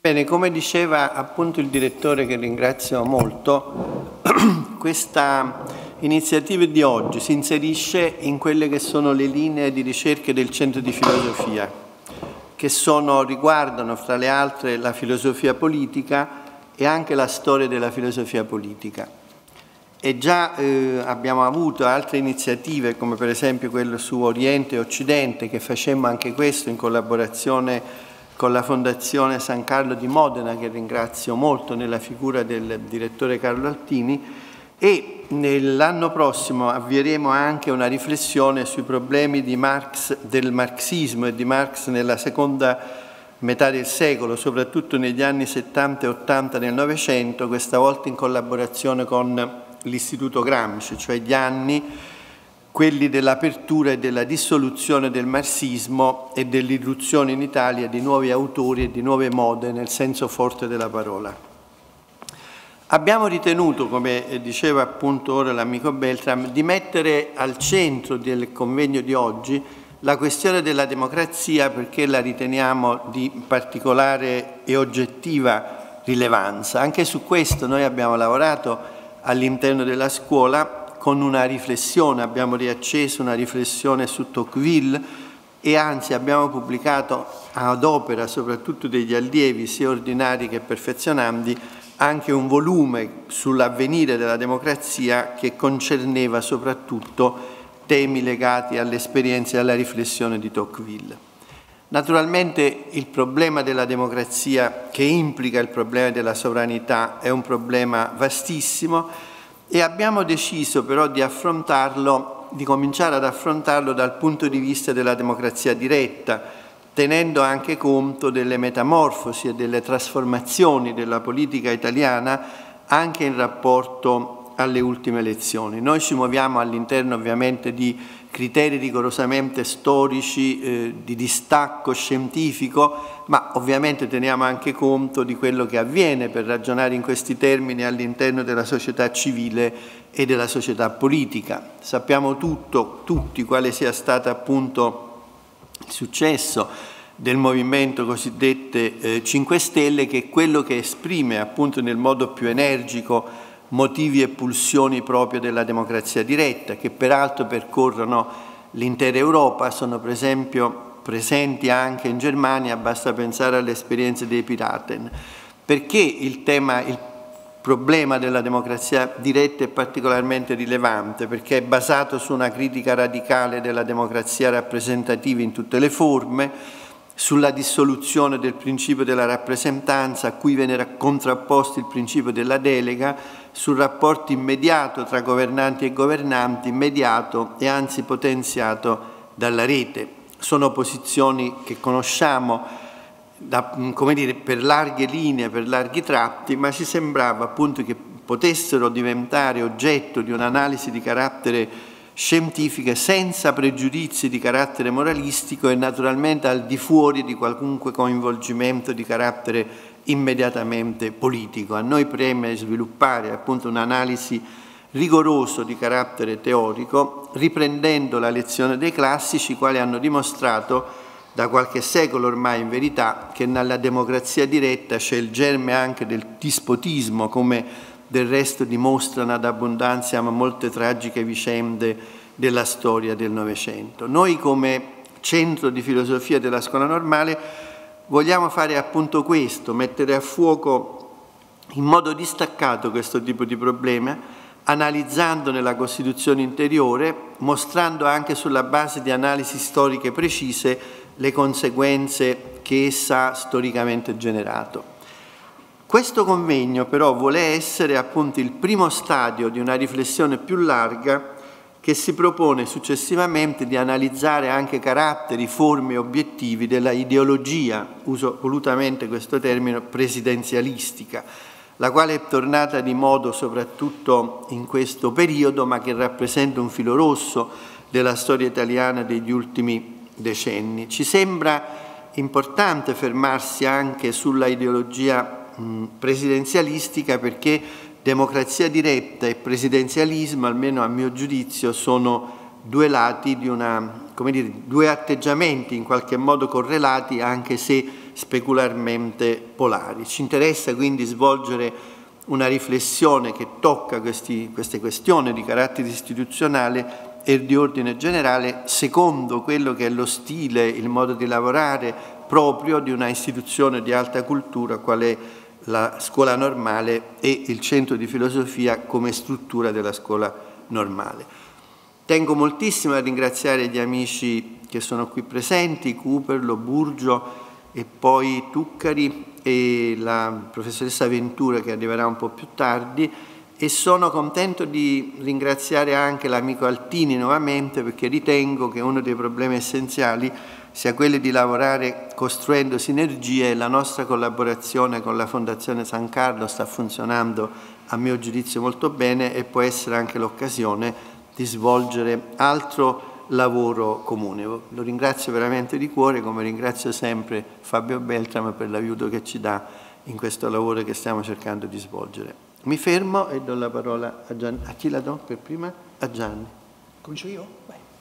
Bene, come diceva appunto il direttore, che ringrazio molto, questa iniziativa di oggi si inserisce in quelle che sono le linee di ricerca del Centro di Filosofia, che riguardano fra le altre la filosofia politica e anche la storia della filosofia politica. E già abbiamo avuto altre iniziative, come per esempio quello su Oriente e Occidente, che facemmo anche questo in collaborazione con la Fondazione San Carlo di Modena, che ringrazio molto nella figura del direttore Carlo Altini, e nell'anno prossimo avvieremo anche una riflessione sui problemi di Marx, del marxismo e di Marx nella seconda metà del secolo, soprattutto negli anni 70 e 80 del Novecento, questa volta in collaborazione con l'Istituto Gramsci, cioè gli anni quelli dell'apertura e della dissoluzione del marxismo e dell'irruzione in Italia di nuovi autori e di nuove mode nel senso forte della parola. Abbiamo ritenuto, come diceva appunto ora l'amico Beltram, di mettere al centro del convegno di oggi la questione della democrazia, perché la riteniamo di particolare e oggettiva rilevanza. Anche su questo noi abbiamo lavorato all'interno della scuola con una riflessione, abbiamo riacceso una riflessione su Tocqueville e anzi abbiamo pubblicato ad opera soprattutto degli allievi sia ordinari che perfezionandi anche un volume sull'avvenire della democrazia che concerneva soprattutto temi legati all'esperienza e alla riflessione di Tocqueville. Naturalmente il problema della democrazia, che implica il problema della sovranità, è un problema vastissimo e abbiamo deciso però di cominciare ad affrontarlo dal punto di vista della democrazia diretta, tenendo anche conto delle metamorfosi e delle trasformazioni della politica italiana anche in rapporto alle ultime elezioni. Noi ci muoviamo all'interno ovviamente di criteri rigorosamente storici, di distacco scientifico, ma ovviamente teniamo anche conto di quello che avviene, per ragionare in questi termini, all'interno della società civile e della società politica. Sappiamo tutti quale sia stato appunto il successo del movimento cosiddette 5 Stelle, che è quello che esprime appunto nel modo più energico motivi e pulsioni proprio della democrazia diretta, che peraltro percorrono l'intera Europa, sono per esempio presenti anche in Germania, basta pensare alle esperienze dei Piraten. Perché il problema della democrazia diretta è particolarmente rilevante? Perché è basato su una critica radicale della democrazia rappresentativa in tutte le forme, sulla dissoluzione del principio della rappresentanza, a cui viene contrapposto il principio della delega, sul rapporto immediato tra governanti e governanti, mediato e anzi potenziato dalla rete. Sono posizioni che conosciamo per larghe linee, per larghi tratti, ma ci sembrava appunto che potessero diventare oggetto di un'analisi di carattere scientifiche senza pregiudizi di carattere moralistico e naturalmente al di fuori di qualunque coinvolgimento di carattere immediatamente politico. A noi preme sviluppare appunto un'analisi rigorosa di carattere teorico, riprendendo la lezione dei classici, quali hanno dimostrato da qualche secolo ormai in verità che nella democrazia diretta c'è il germe anche del dispotismo, come del resto dimostrano ad abbondanza molte tragiche vicende della storia del Novecento. Noi come Centro di Filosofia della Scuola Normale vogliamo fare appunto questo, mettere a fuoco in modo distaccato questo tipo di problema, analizzandone la costituzione interiore, mostrando anche sulla base di analisi storiche precise le conseguenze che essa ha storicamente generato. Questo convegno però vuole essere appunto il primo stadio di una riflessione più larga che si propone successivamente di analizzare anche caratteri, forme e obiettivi della ideologia, uso volutamente questo termine, presidenzialistica, la quale è tornata di modo soprattutto in questo periodo, ma che rappresenta un filo rosso della storia italiana degli ultimi decenni. Ci sembra importante fermarsi anche sulla ideologia presidenzialistica, perché democrazia diretta e presidenzialismo, almeno a mio giudizio, sono due lati di due atteggiamenti in qualche modo correlati, anche se specularmente polari. Ci interessa quindi svolgere una riflessione che tocca queste questioni di carattere istituzionale e di ordine generale secondo quello che è lo stile, il modo di lavorare proprio di una istituzione di alta cultura qual è la scuola normale e il centro di filosofia come struttura della scuola normale. Tengo moltissimo a ringraziare gli amici che sono qui presenti, Cooperlo, Burgio e poi Tuccari e la professoressa Ventura che arriverà un po' più tardi, e sono contento di ringraziare anche l'amico Altini nuovamente, perché ritengo che uno dei problemi essenziali sia quello di lavorare costruendo sinergie, e la nostra collaborazione con la Fondazione San Carlo sta funzionando a mio giudizio molto bene e può essere anche l'occasione di svolgere altro lavoro comune. Lo ringrazio veramente di cuore, come ringrazio sempre Fabio Beltrame per l'aiuto che ci dà in questo lavoro che stiamo cercando di svolgere. Mi fermo e do la parola a Gianni. A chi la do per prima? A Gianni. Comincio io? Vai.